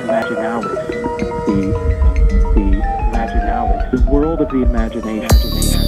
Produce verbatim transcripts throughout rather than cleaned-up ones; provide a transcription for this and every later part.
imaginalis, the, the imaginalis, the world of the imagination. imagination.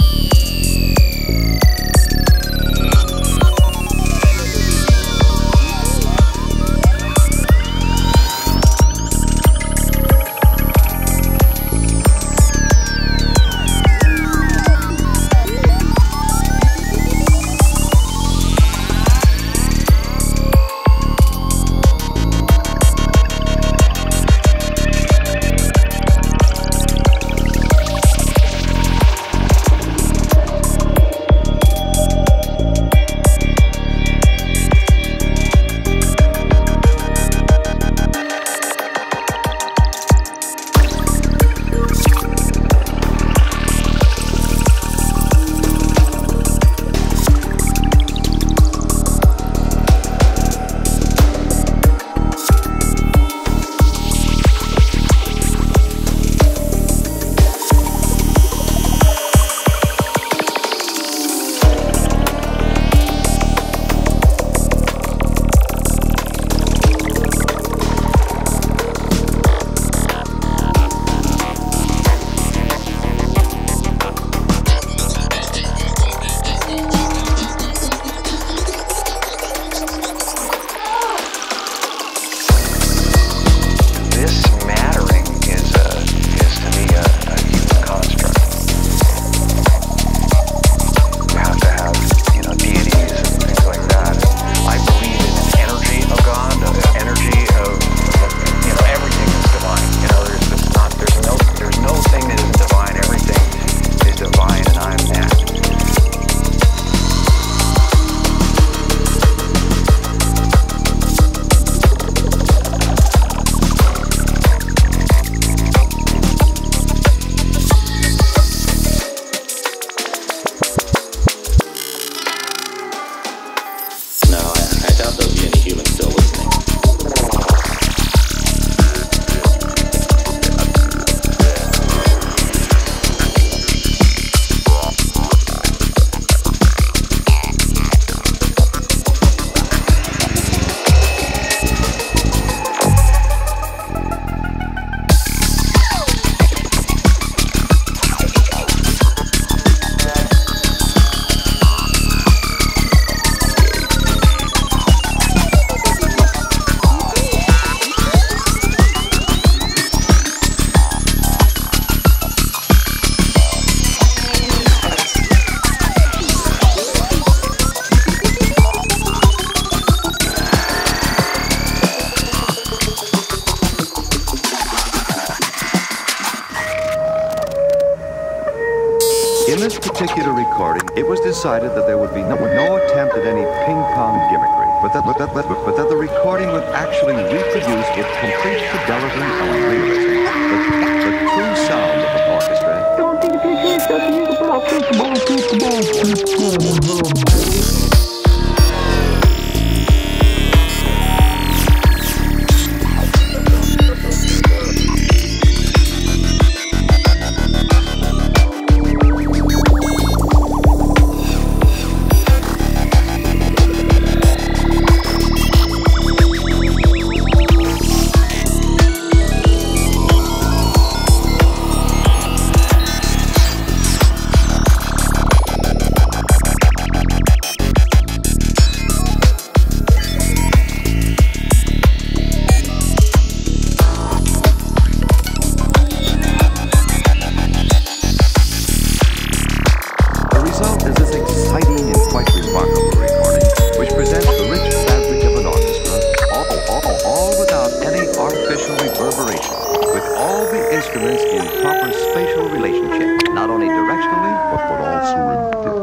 In this particular recording, it was decided that there would be no, no attempt at any ping-pong gimmickry, but that, but, that, but, but that the recording would actually reproduce with complete fidelity and realism the, the true sound of the orchestra. Don't think it's just use the ball, keep the ball, keep the ball, keep the ball. With all the instruments in proper spatial relationship, not only directionally, but, but also in depth.